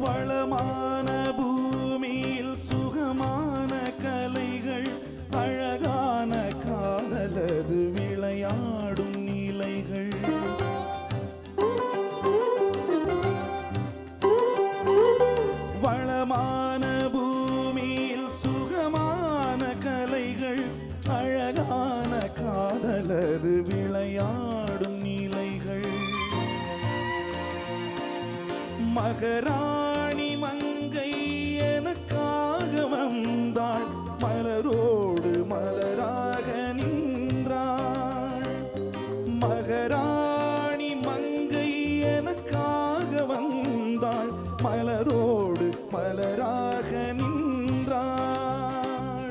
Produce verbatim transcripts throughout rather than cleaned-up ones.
வளமான பூமியில் சுகமான கலைகள் அழகான காதலது விளையாடும் நிலைகள் வளமான பூமியில் சுகமான கலைகள் அழகான காதலது விளையாடும் நிலைகள் மகராணி மங்கை எனக்காக வந்தாள் மலரோடு மலராக நின்றாள் மகராணி மங்கை எனக்காக வந்தாள் மலரோடு மலராக நின்றாள்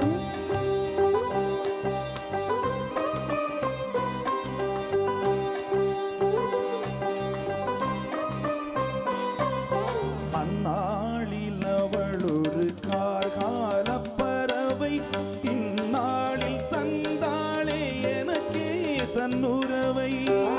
அந்நாளில் அவள் ஒரு கார்கால பறவை இந்நாளில் தந்தாளே எனக்கே தன்னுறவை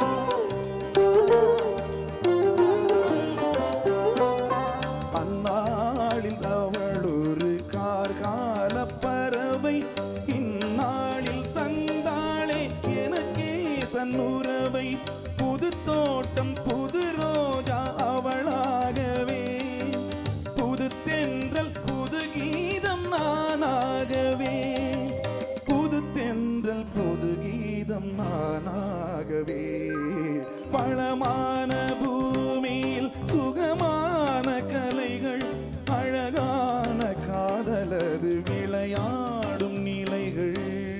அந்நாளில் அவள் ஒரு கார்கால பறவை இந்நாளில் தந்தாளே எனக்கே தன்னுறவை புது தோட்டம் புது ரோஜா அவளாகவே புது தென்றல் புது கீதம் நானாகவே புது தென்றல் புது கீதம் நானாகவே வளமான பூமியில் சுகமான கலைகள் அழகான காதலது விளையாடும் நிலைகள்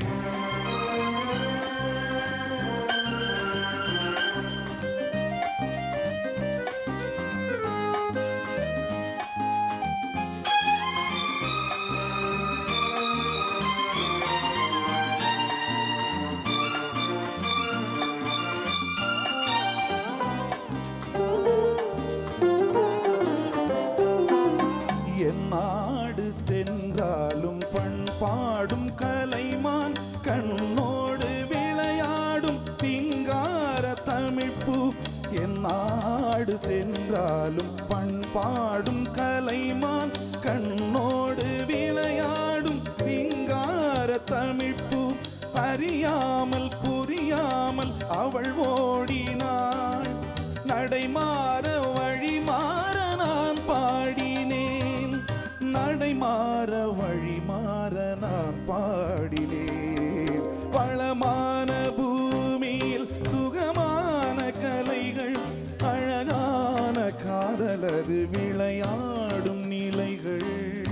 நாடு சென்றாலும் பண்பாடும் கலைமான் கண்ணோடு விளையாடும் சிங்கார தமிழ்ப்பூ என் நாடு சென்றாலும் பண்பாடும் கலைமான் கண்ணோடு விளையாடும் சிங்கார தமிழ்ப்பூ அறியாமல் புரியாமல் அவள் ஓடினாள் நடைமாற வழிமாற நான் பாடினேன் நடைமாற வழிமாற நான் பாடினேன் வளமான பூமியில் சுகமான கலைகள் அழகான காதலது விளையாடும் நிலைகள்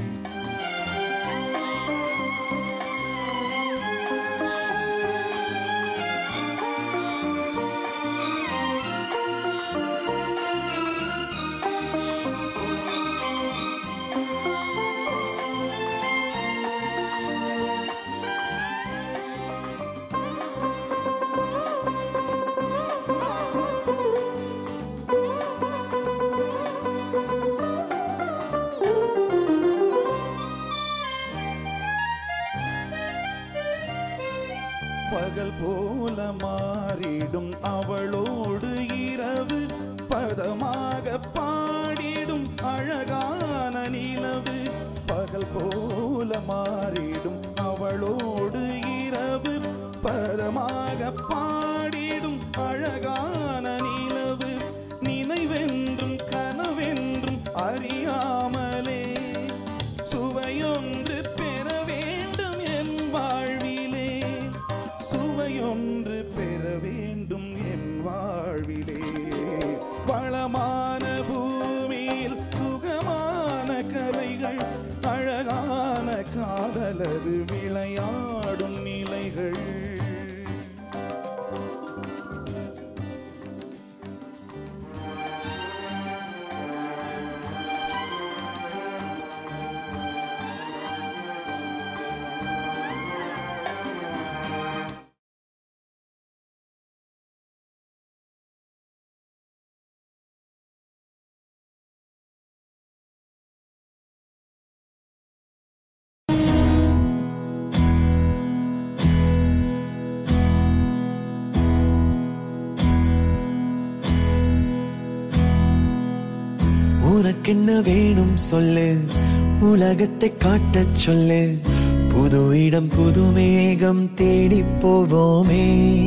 பகல் போல மாறிடும் அவளோடு இரவு பதமாக பாடிடும் அழகான நிலவு பகல் போல மாறிடும் அவளோடு இரவு பதமாக பாடிடும் அழகான நிலவு நினைவென்றும் கனவென்றும் அறியாமலே சுவையொன்று பெற வேண்டும் என் வாழ்விலே சுவையொன்று பெற வேண்டும் என் வாழ்விலே வளமான பூமியில் சுகமான கலைகள் அழகான காதலது விளையாடும் நிலைகள் உனக்கென்ன வேணும் சொல்லு, உலகத்தை காட்டச் சொல்லு. புது இடம் புது மேகம் தேடி போவோமே.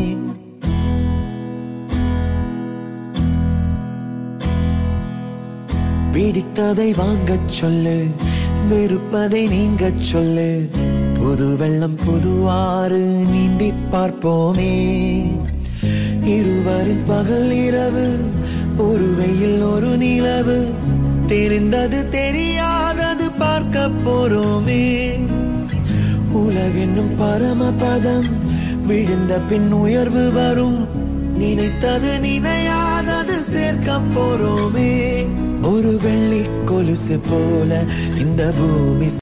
பிடித்ததை வாங்கச் சொல்லு, வெறுப்பதை நீங்கச் சொல்லு. புது வெள்ளம் புது ஆறு நீந்தி பார்ப்போமே. இருவரின் பகல் இரவு, ஒரு வெயில் ஒரு நிலவு. தெரிந்தது தெரியாதது பார்க்க போறோமே. உலகென்னும் பரமபதம், விழுந்த பின் உயர்வு வரும். நினைத்தது நினையாதது சேர்க்க போறோமே. ஒரு வெள்ளி கொலுசு போல இந்த பூமி